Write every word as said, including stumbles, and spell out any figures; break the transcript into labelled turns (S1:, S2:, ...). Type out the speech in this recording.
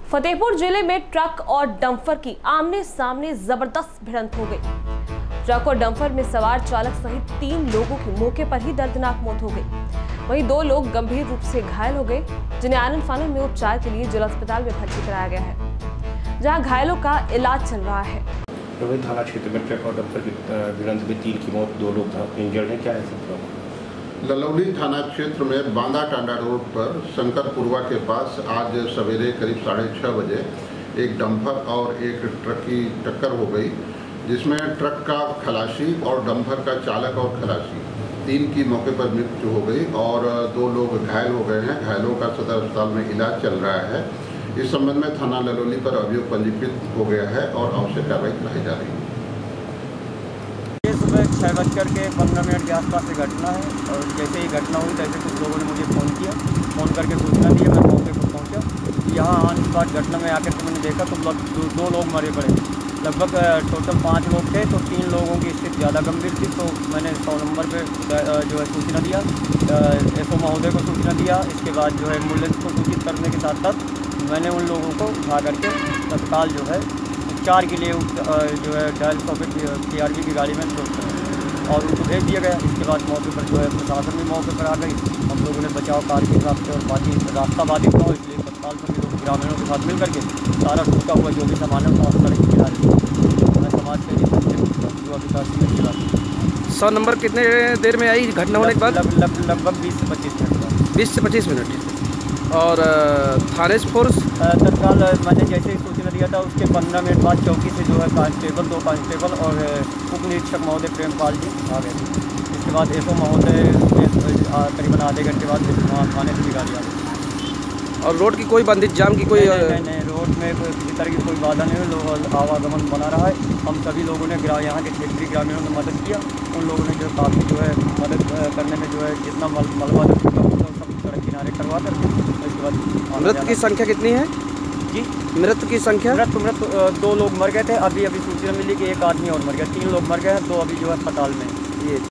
S1: फतेहपुर जिले में ट्रक और डंपर की आमने सामने जबरदस्त भिड़ंत हो गई। ट्रक और डंपर में सवार चालक सहित तीन लोगों की मौके पर ही दर्दनाक मौत हो गई। वहीं दो लोग गंभीर रूप से घायल हो गए, जिन्हें आनंद फानंद में उपचार के लिए जिला अस्पताल में भर्ती कराया गया है, जहां घायलों का इलाज चल रहा है।
S2: थाना क्षेत्र में ट्रक और डंपर की भिड़ंत में तीन की मौत, दो लोग इंजर्ड हैं। क्या है सब?
S3: ललौली थाना क्षेत्र में बांदा टांडा रोड पर शंकरपुरवा के पास आज सवेरे करीब साढ़े छः बजे एक डंपर और एक ट्रक की टक्कर हो गई, जिसमें ट्रक का खलासी और डंपर का चालक और खलासी तीन की मौके पर मृत्यु हो गई और दो लोग घायल हो गए हैं। घायलों का सदर अस्पताल में इलाज चल रहा है। इस संबंध में थाना ललौली पर अभियोग पंजीकृत हो गया है और आवश्यक कार्रवाई कराई जा रही है।
S4: सुबह छः बजकर के पंद्रह मिनट के आसपास से घटना है और जैसे ही घटना हुई तैसे कुछ लोगों ने मुझे फ़ोन किया, फ़ोन करके सूचना दी। मैं मौके पर पहुंचा। यहाँ ऑन स्पॉट घटना में आकर के मैंने देखा तो दो, दो लोग मरे पड़े। लगभग टोटल पाँच लोग थे, तो तीन लोगों की स्थिति ज़्यादा गंभीर थी। तो मैंने सौ नंबर पर जो है सूचना दिया, एस ओ महोदय को सूचना दिया। इसके बाद जो है एम्बुलेंस को सूचित करने के साथ साथ मैंने उन लोगों को उठा करके तत्काल जो है उपचार के लिए जो है dial socket P R B की गाड़ी में और उनको भेज दिया गया। इसके बाद मौके पर जो है प्रशासन भी मौके पर आ गई। हम लोगों ने बचाव कार्य के हिसाब से और बाकी रास्ता बाधित हुआ, इसलिए तत्काल सभी लोग ग्रामीणों के साथ मिल करके सारा टूटा हुआ जो भी सामान है उसको सड़क गिरा रही। मैं समाज के जो विकास में गिरा।
S5: सौ नंबर कितने देर में आई घटना होने के बाद?
S4: लगभग बीस से पच्चीस मिनट बाद।
S5: बीस से पच्चीस मिनट और थाने फोर्स
S4: तत्काल मैंने जैसे ही सूचना दिया था उसके पंद्रह मिनट बाद चौकी से जो है कांस्टेबल दो कांस्टेबल और उप निरीक्षक महोदय प्रेमपाल जी आ गए थे। इसके बाद एस ओ महोदय करीबन आधे घंटे बाद वहाँ थाने से भी गाड़ी आ गई।
S5: और रोड की कोई बंदिश जाम की कोई
S4: नहीं, नहीं नहीं रोड में किसी तरह की कोई बाधा नहीं है। लोग आवागमन बना रहा है। हम सभी लोगों ने यहाँ के क्षेत्रीय ग्रामीणों ने मदद किया। उन लोगों ने जो काफ़ी जो है मदद करने में जो है जितना मल मलबा सब सड़क किनारे करवा कर इसके बाद।
S5: मृत की संख्या कितनी है
S4: जी?
S5: मृत की संख्या
S4: मृत मृत दो लोग मर गए थे। अभी अभी सूचना मिली कि एक आदमी और मर गया। तीन लोग मर गए हैं, दो अभी जो है अस्पताल में।
S5: ये